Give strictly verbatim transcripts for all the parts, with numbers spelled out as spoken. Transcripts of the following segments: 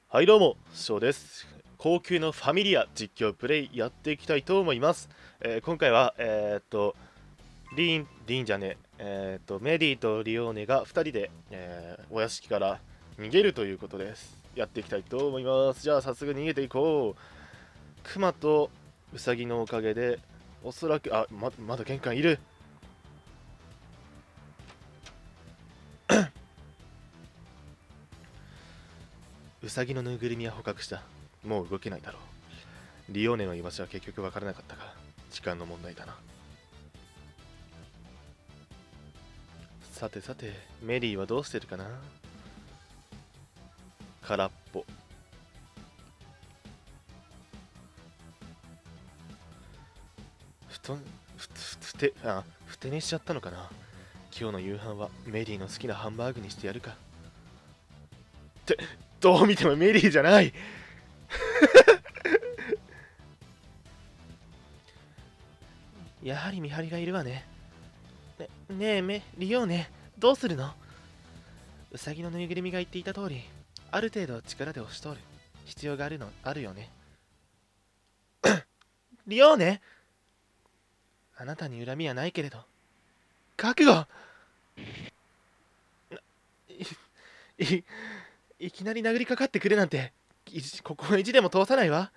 はいどうも、ショウです。高級のファミリア実況プレイやっていきたいと思います。えー今回は、えーっと、リーン、リーンじゃねえ、えーっと、メディとリオーネがふたりで、えーお屋敷から逃げるということです。やっていきたいと思います。じゃあ早速逃げていこう。クマとウサギのおかげで、おそらく、あ、ま、まだ玄関いる。ウサギのぬいぐるみは捕獲した。もう動けないだろう。リオーネの居場所は結局わからなかったが、時間の問題だな。さてさて、メリーはどうしてるかな。空っぽ。ふとん、ふ、ふ、ふて、あ、ふて寝しちゃったのかな。今日の夕飯はメリーの好きなハンバーグにしてやるか。って、どう見てもメリーじゃない。やはり見張りがいるわね。ね、ねえ、め、リオーネ、どうするの。ウサギのぬいぐるみが言っていた通り、ある程度力で押し通る必要があるの、あるよね。リオーネ、あなたに恨みはないけれど、覚悟。いいいきなり殴りかかってくるなんて、いここ意地でも通さないわ。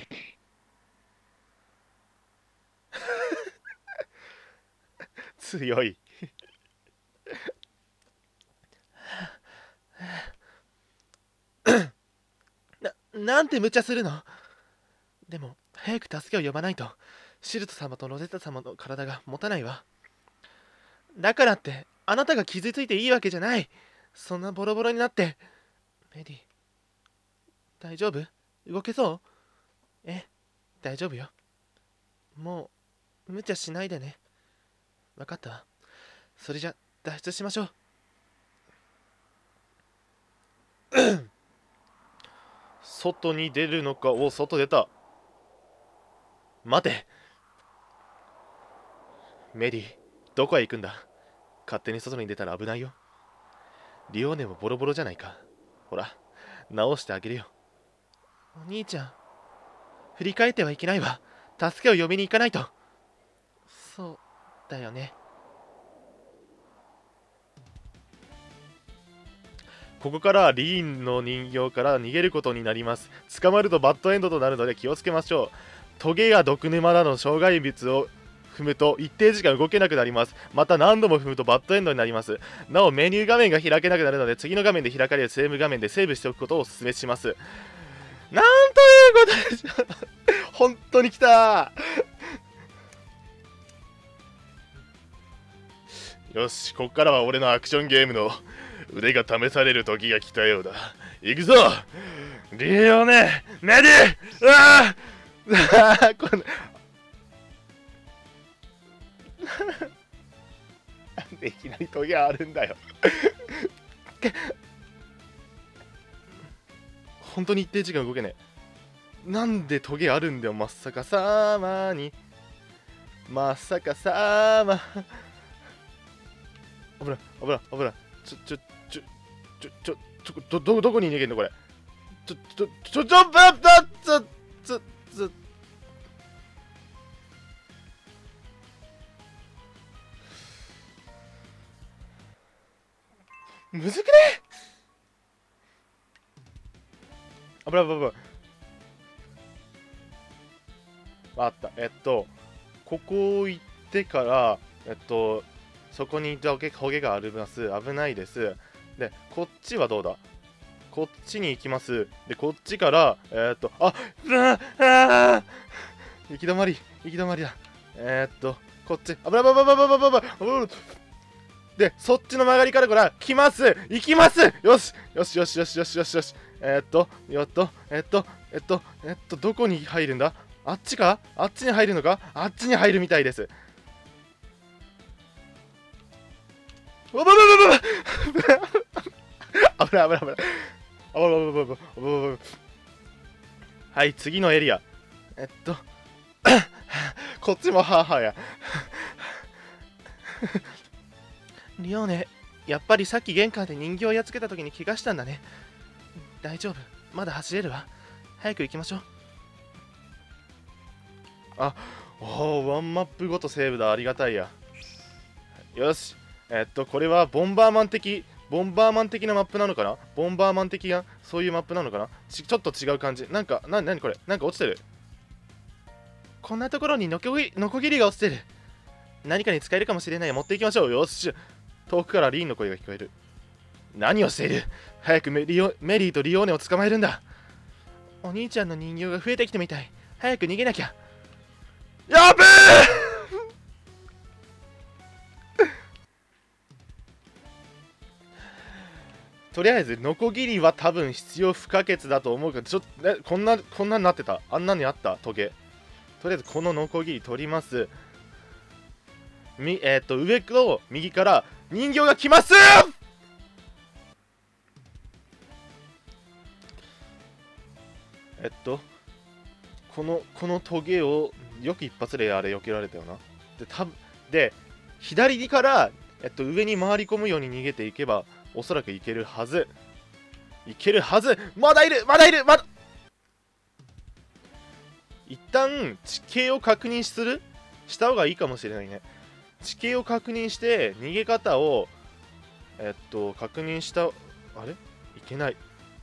強い。な、なんて無茶するの。でも、早く助けを呼ばないと、シルト様とロゼッタ様の体が持たないわ。だからって、あなたが傷ついていいわけじゃない。そんなボロボロになって。メディ、大丈夫？動けそう？え、大丈夫よ。もう、無茶しないでね。わかったわ。それじゃ、脱出しましょう。外に出るのか。お、外出た。待て。メディ、どこへ行くんだ。勝手に外に出たら危ないよ。リオーネもボロボロじゃないか。ほら、直してあげるよ。お兄ちゃん、振り返ってはいけないわ。助けを呼びに行かないと。そうだよね。ここからリーンの人形から逃げることになります。捕まるとバッドエンドとなるので気をつけましょう。トゲや毒沼などの障害物を踏むと一定時間動けなくなります。また何度も踏むとバッドエンドになります。なおメニュー画面が開けなくなるので次の画面で開かれるセーブ画面でセーブしておくことをお勧めします。なんということでしょう。本当に来た。よし、ここからは俺のアクションゲームの腕が試される時が来たようだ。行くぞリオネメディ。うわあこんなんでいきなりトゲあるんだよ。本当に一定時間動けねえ。なんでトゲあるんだよ。まさかさまにまさかさま。危ない危ない危ない。ちょちょちょちょちょちょどどどこに逃げんのこれ。ちょちょちょちょばばちょちょちょむずくね。危ない危ない危ない。あった。えっとここ行ってからえっとそこにトゲトゲがあります。危ないです。でこっちはどうだ。こっちに行きます。でこっちからえー、っとあうわあ行き止まり行き止まりだ。えー、っとこっちあぶらばばばばばばばでそっちの曲がりからから来ます行きます。よしよしよしよしよしよしよし。えー、っとよっとえー、っとえー、っとえー、っとどこに入るんだ。あっちかあっちに入るのか。あっちに入るみたいです。わばばばばば危ない危ない危ない。あばばばばばばばば。はい、次のエリア。えっと、こっちもハーハーや。リオーネ、やっぱりさっき玄関で人形をやっつけた時に怪我したんだね。大丈夫、 まだ走れるわ。早く行きましょう。あ、おお、ワンマップごとセーブだ。ありがたいや。よし。えっと、これはボンバーマン的、ボンバーマン的なマップなのかな。ボンバーマン的な、そういうマップなのかな。ち、ちょっと違う感じ。なんか、な、なにこれ。なんか落ちてる。こんなところにノコギリ、ノコギリが落ちてる。何かに使えるかもしれない。持っていきましょう。よし。遠くからリーンの声が聞こえる。何をしている。早くメリオ、メリーとリオーネを捕まえるんだ。お兄ちゃんの人形が増えてきてみたい。早く逃げなきゃ。やべえとりあえずノコギリは多分必要不可欠だと思うけど、ちょっと、ね、こんなこんなになってた。あんなにあったトゲ。とりあえずこのノコギリ取ります。みえっ、ー、と上と右から人形が来ます。えっとこのこのトゲをよく一発であれ避けられたよな。でたで左から、えっと、上に回り込むように逃げていけばおそらくいけるはず。いけるはず。まだいるまだいるまだ。一旦地形を確認するした方がいいかもしれないね。地形を確認して逃げ方をえっと確認した。あれいけない。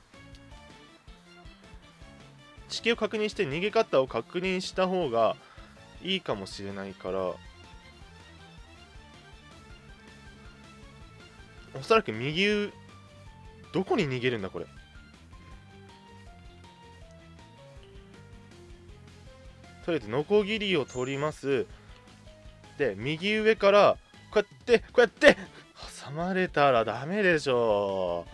地形を確認して逃げ方を確認した方がいいかもしれないから、おそらく右上、どこに逃げるんだこれ。とりあえずノコギリを取ります。で右上からこうやってこうやって挟まれたらダメでしょ。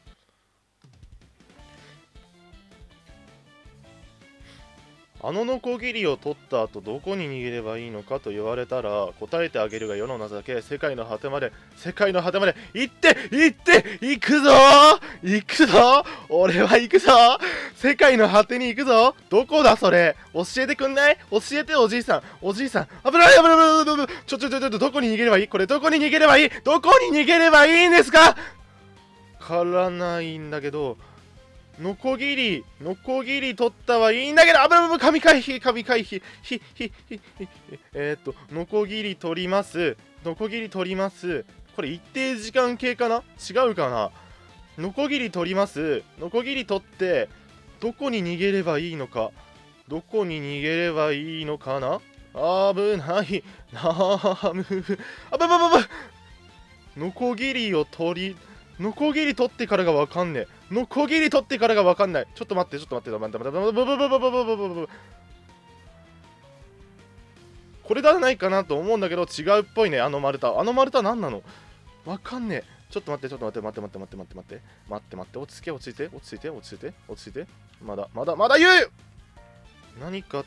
あのノコギリを取った後どこに逃げればいいのかと言われたら答えてあげるが世の情け。世界の果てまで世界の果てまで行って行って行くぞ行くぞ俺は行くぞ世界の果てに行くぞ。どこだそれ。教えてくんない。教えておじいさん。おじいさん危ない危ない危ない危ない。ちょちょちょちょどこに逃げればいい。これどこに逃げればいい。どこに逃げればいいんですか。わからないんだけど、ノコギリ、ノコギリ取ったはいいんだけど、あぶぶぶ、神回避、神回避、ひ、ひ、ひ、ひ、えー、っと、ノコギリ取ります。ノコギリ取ります。これ一定時間経過な。違うかな。ノコギリ取ります。ノコギリ取って、どこに逃げればいいのか。どこに逃げればいいのかな。危ない。なむ。あぶぶぶぶ。ノコギリを取り、ノコギリ取ってからがわかんねえ。ノコギリ取ってからがわかんない。ちょっと待って、ちょっと待って、待って、待って、待って、待って、待って、待って、待って、これではないかなと思うんだけど、違うっぽいね、あの丸太。あの丸太何なのわかんねえ。ちょっと待って、ちょっと待って、待って、待って、待って、待って、待って、待って、待って、落ち着け、落ち着いて、落ち着いて、落ち着いて、落ち着いて。まだ、まだ、まだ言う。何か、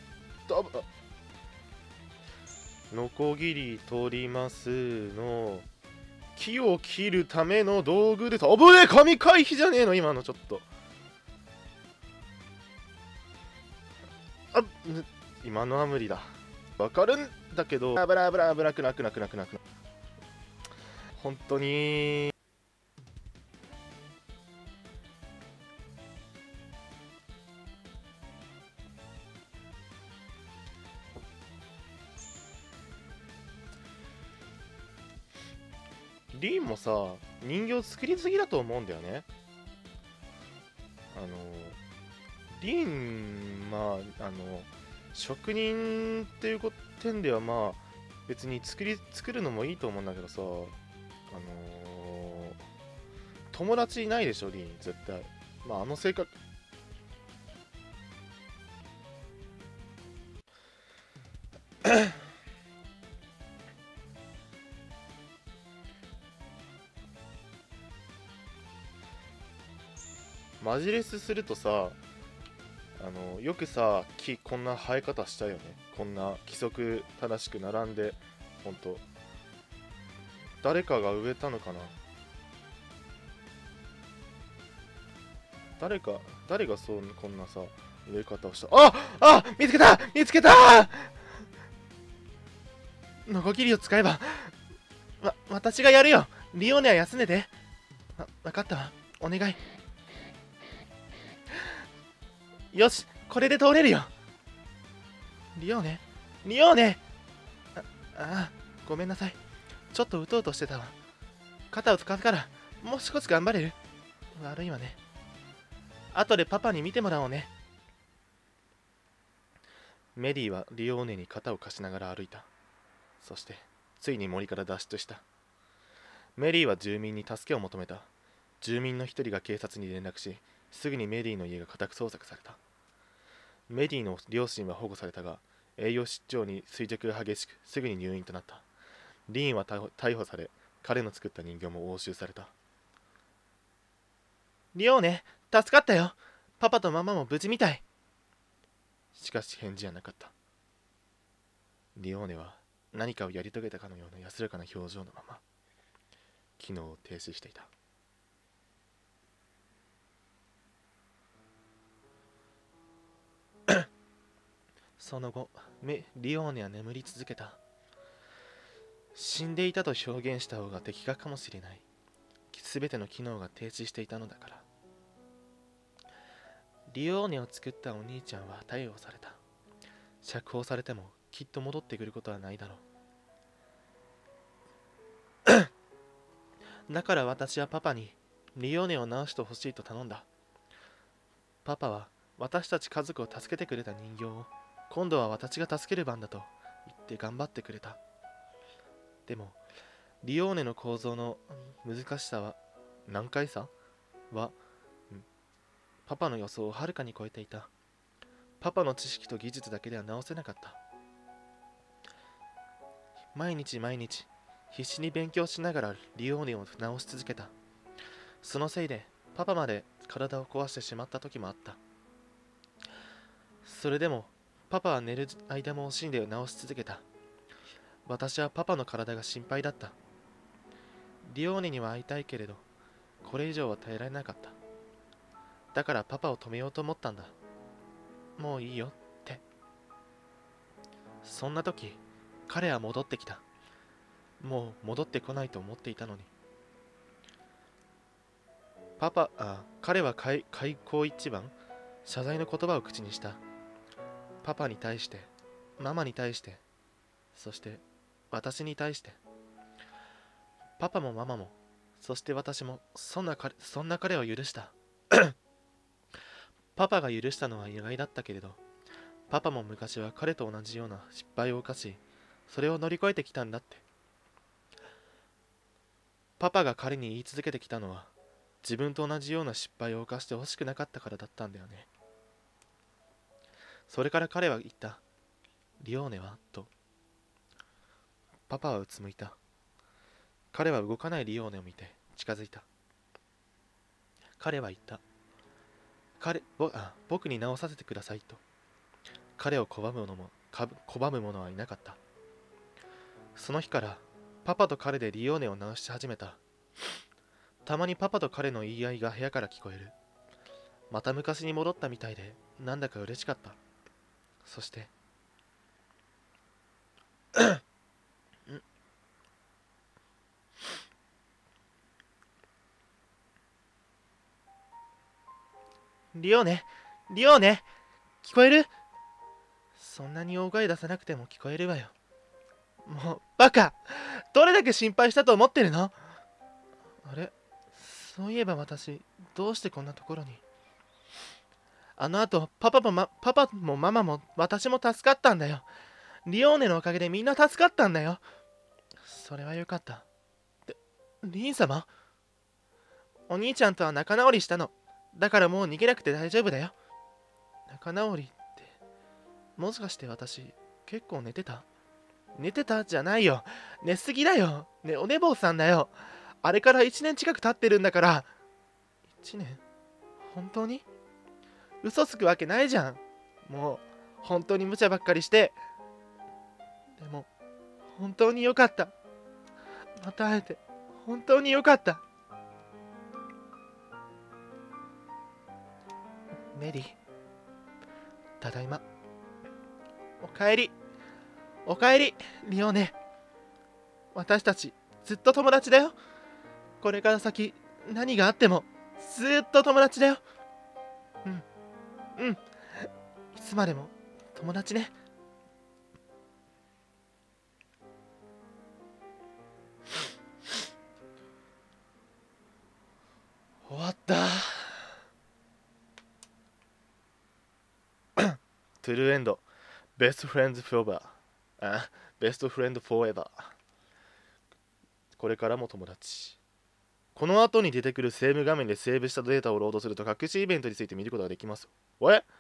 ノコギリ取りますの。木を切るための道具です。あぶねえ、神回避じゃねえの今の。ちょっとあ今のは無理だ。わかるんだけど、危ない危ない危なくなくなくなくなくな本当にリーンもさ、人形作りすぎだと思うんだよね。あのリーン、まああの職人っていう点ではまあ別に作り作るのもいいと思うんだけどさ、あのー、友達いないでしょリーン絶対。まああの性格マジレスするとさ、あのよくさ木こんな生え方したよね。こんな規則正しく並んで、ほんと誰かが植えたのかな。誰か誰がそうこんなさ植え方をした。ああ見つけた見つけた。ノコギリを使えばわ私がやるよ。リオーネは休んでて。わ分かったわ、お願い。 よし、これで通れるよ。リオーネ、リオーネ。あ、ああ、ごめんなさい。ちょっとうとうとしてたわ。肩を使うから、もう少し頑張れる？悪いわね。後でパパに見てもらおうね。メリーはリオーネに肩を貸しながら歩いた。そして、ついに森から脱出した。メリーは住民に助けを求めた。住民の一人が警察に連絡し、すぐにメリーの家が家宅捜索された。メリーの両親は保護されたが、栄養失調に衰弱が激しく、すぐに入院となった。リーンは逮捕され、彼の作った人形も押収された。リオーネ、助かったよ。パパとママも無事みたい。しかし返事はなかった。リオーネは何かをやり遂げたかのような安らかな表情のまま、機能を停止していた。その後、リオーネは眠り続けた。死んでいたと表現した方が的確かもしれない。すべての機能が停止していたのだから。リオーネを作ったお兄ちゃんは逮捕された。釈放されてもきっと戻ってくることはないだろう。だから私はパパにリオーネを治してほしいと頼んだ。パパは私たち家族を助けてくれた人形を今度は私が助ける番だと言って頑張ってくれた。でもリオーネの構造の難しさは難解さはパパの予想をはるかに超えていた。パパの知識と技術だけでは直せなかった。毎日毎日必死に勉強しながらリオーネを直し続けた。そのせいでパパまで体を壊してしまった時もあった。それでもパパは寝る間も惜しんで直し続けた。私はパパの体が心配だった。リオーネには会いたいけれど、これ以上は耐えられなかった。だからパパを止めようと思ったんだ。もういいよって。そんな時、彼は戻ってきた。もう戻ってこないと思っていたのに。パパ、あ、彼は開口一番、謝罪の言葉を口にした。パパに対して、ママに対して、そして私に対して。パパもママも、そして私も、そんな彼、そんな彼を許した。パパが許したのは意外だったけれど、パパも昔は彼と同じような失敗を犯し、それを乗り越えてきたんだって。パパが彼に言い続けてきたのは、自分と同じような失敗を犯してほしくなかったからだったんだよね。それから彼は言った。リオーネはと。パパはうつむいた。彼は動かないリオーネを見て近づいた。彼は言った。彼ぼあ僕に直させてくださいと。彼を拒む者も拒む者はいなかった。その日からパパと彼でリオーネを直し始めた。たまにパパと彼の言い合いが部屋から聞こえる。また昔に戻ったみたいでなんだか嬉しかった。そしてリオーネ、リオーネ、聞こえる？そんなに大声出さなくても聞こえるわよ。もう、バカ！どれだけ心配したと思ってるの？あれ？そういえば私、どうしてこんなところに。あの後、パパも、ま、パパもママも私も助かったんだよ。リオーネのおかげでみんな助かったんだよ。それはよかった。で、リン様？お兄ちゃんとは仲直りしたの。だからもう逃げなくて大丈夫だよ。仲直りって、もしかして私、結構寝てた？寝てたじゃないよ。寝すぎだよ。ね、お寝坊さんだよ。あれからいちねん近く経ってるんだから。いちねん？本当に？嘘つくわけないじゃん。もう、本当に無茶ばっかりして。でも、本当によかった。また会えて、本当によかった。メリー、ただいま。おかえり。おかえり、リオーネ。私たち、ずっと友達だよ。これから先、何があっても、ずっと友達だよ。うん、うん、 つまでも友達ね。終わった。トゥルーエンド。ベストフレンズフォーバー。あ、ベストフレンドフォーエバー。これからも友達。この後に出てくるセーブ画面でセーブしたデータをロードすると隠しイベントについて見ることができます。おえ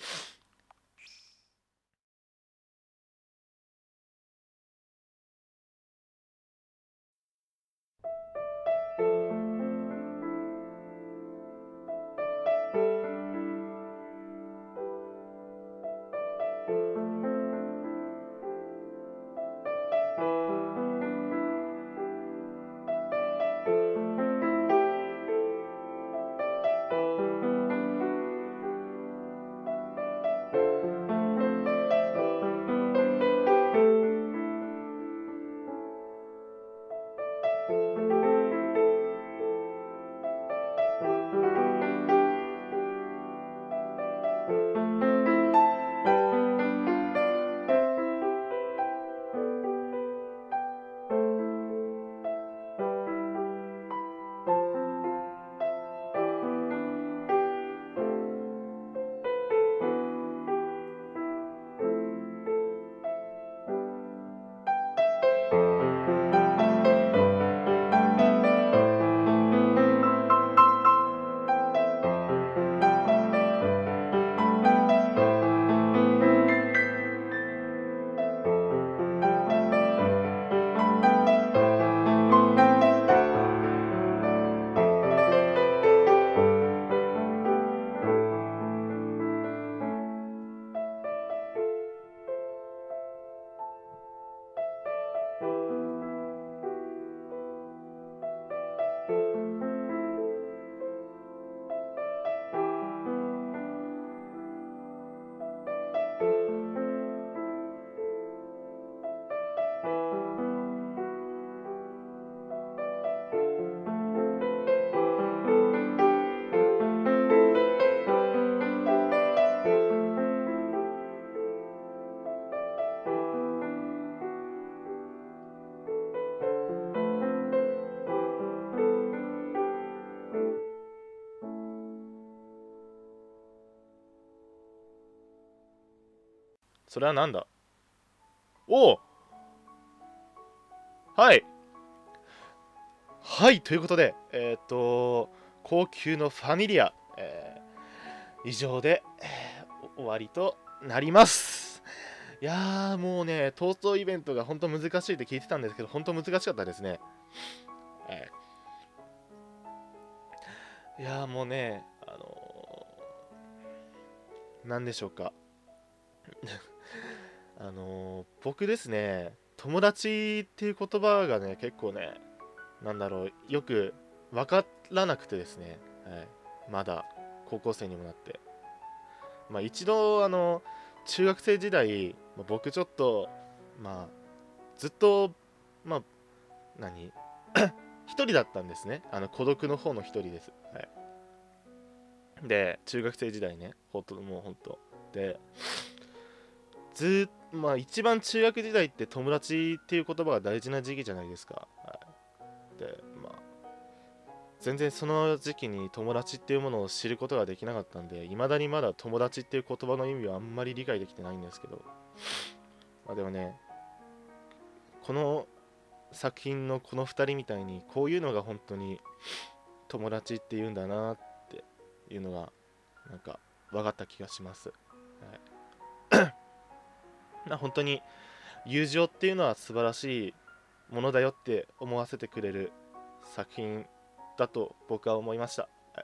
それはなんだ。おおはいはいということで、えっ、と、高級のファミリア、えー以上で、えー終わりとなります。いやーもうね、逃走イベントが本当難しいって聞いてたんですけど、本当難しかったですね。えーいやーもうね、あのーなんでしょうか。あのー僕ですね、友達っていう言葉がね、結構ね、なんだろう、よく分からなくてですね、はい、まだ高校生にもなって。まあ一度、あの、中学生時代、まあ僕ちょっと、まあ、ずっと、まあ、何一人だったんですね。あの、孤独の方の一人です。はい。で、中学生時代ね、ほんと、もうほんと。で、ずーっと、まあ一番中学時代って友達っていう言葉が大事な時期じゃないですか。はい。で、まあ、全然その時期に友達っていうものを知ることができなかったんで、いまだにまだ友達っていう言葉の意味はあんまり理解できてないんですけど、まあ、でもね、この作品のこのふたりみたいにこういうのが本当に友達っていうんだなっていうのがなんか分かった気がします。はい、な本当に友情っていうのは素晴らしいものだよって思わせてくれる作品だと僕は思いました。はい、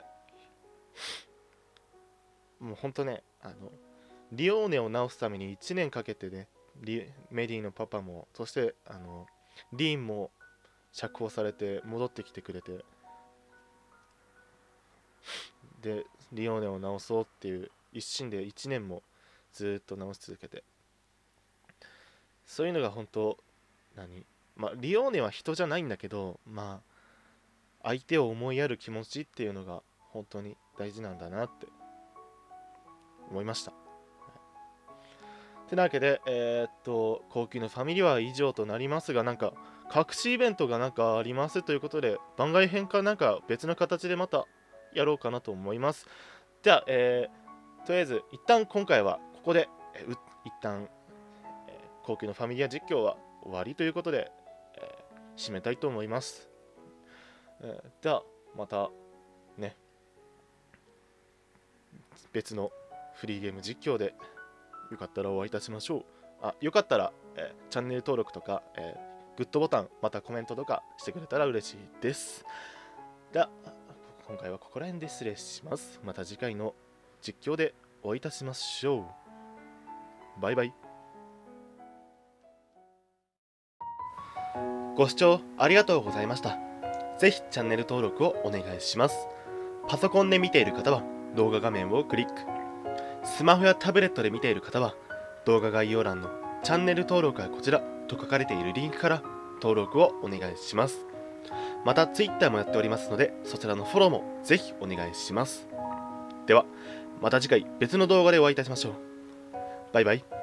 もう本当ね、あのリオーネを治すためにいちねんかけてね、リメディのパパもそしてあのリーンも釈放されて戻ってきてくれて、でリオーネを治そうっていう一心でいちねんもずっと治し続けて、そういうのが本当何まあリオーネは人じゃないんだけど、まあ相手を思いやる気持ちっていうのが本当に大事なんだなって思いました。 てなわけで、えー、っと、高級のファミリーは以上となりますが、なんか、隠しイベントがなんかありますということで、番外編かなんか別の形でまたやろうかなと思います。じゃあ、えー、とりあえず、一旦今回はここで、えー、一旦、えー、高級のファミリア実況は終わりということで、えー、締めたいと思います。えー、じゃあ、また、ね、別のフリーゲーム実況で、よかったらお会いいたしましょう。あ、よかったら、えー、チャンネル登録とか、えー、グッドボタン、またコメントとかしてくれたら嬉しいです。じゃあ、今回はここら辺で失礼します。また次回の実況でお会いいたしましょう。バイバイ。ご視聴ありがとうございました。ぜひチャンネル登録をお願いします。パソコンで見ている方は動画画面をクリック。スマホやタブレットで見ている方は動画概要欄のチャンネル登録はこちらと書かれているリンクから登録をお願いします。また Twitter もやっておりますのでそちらのフォローもぜひお願いします。ではまた次回別の動画でお会いいたしましょう。バイバイ。